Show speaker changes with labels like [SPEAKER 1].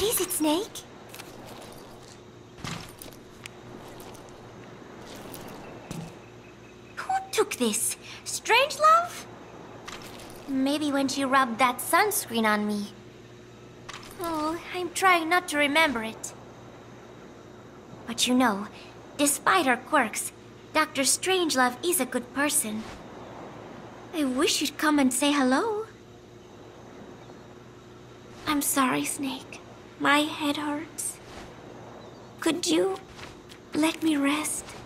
[SPEAKER 1] is it, Snake? Who took this? Strangelove? Maybe when she rubbed that sunscreen on me. Oh, I'm trying not to remember it. But you know, despite her quirks, Dr. Strangelove is a good person. I wish you'd come and say hello. I'm sorry, Snake. My head hurts. Could you let me rest?